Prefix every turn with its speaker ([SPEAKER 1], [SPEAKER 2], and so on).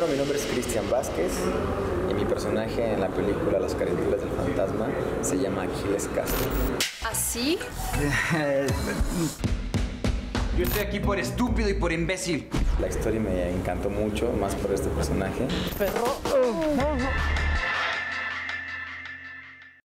[SPEAKER 1] bueno, mi nombre es Cristian Vázquez y mi personaje en la película Las Calenturas del Fantasma se llama Aquiles Castro.
[SPEAKER 2] ¿Así?
[SPEAKER 3] Yo estoy aquí por estúpido y por imbécil.
[SPEAKER 1] La historia me encantó mucho, más por este personaje.
[SPEAKER 2] Perro.